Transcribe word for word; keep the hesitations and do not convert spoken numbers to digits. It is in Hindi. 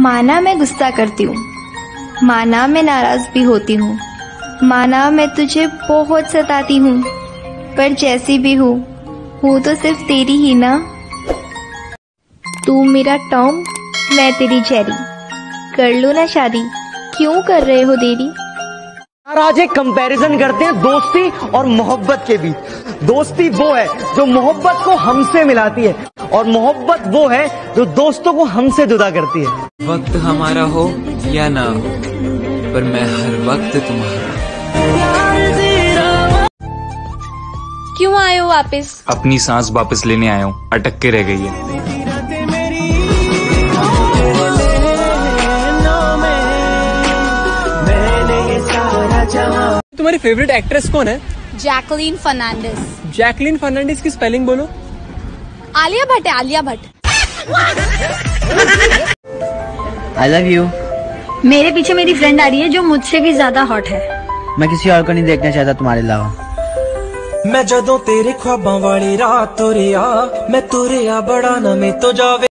माना मैं गुस्सा करती हूँ, माना मैं नाराज भी होती हूँ, माना मैं तुझे बहुत सताती हूँ, पर जैसी भी हूँ हूँ तो सिर्फ तेरी ही ना। तू मेरा टॉम, मैं तेरी जेरी, कर लो ना शादी, क्यों कर रहे हो देरी। आज एक कंपैरिजन करते हैं दोस्ती और मोहब्बत के बीच। दोस्ती वो है जो मोहब्बत को हमसे मिलाती है और मोहब्बत वो है जो दोस्तों को हमसे जुदा करती है। वक्त हमारा हो या ना हो, पर मैं हर वक्त तुम्हारा। क्यों आए हो वापस? अपनी सांस वापस लेने आया हूँ, अटक के रह गई है। तुम्हारी फेवरेट एक्ट्रेस कौन है? जैकलीन फर्नांडिस। जैकलीन फर्नांडिस की स्पेलिंग बोलो। आलिया भट्ट है, Alia Bhatt. I love you. मेरे पीछे मेरी फ्रेंड आ रही है जो मुझसे भी ज्यादा हॉट है। मैं किसी और को नहीं देखना चाहता तुम्हारे अलावा। मैं जदों तेरे ख्वाबां वाली रात तुरिया, मैं तुरिया बड़ा ना मैं तो जावे।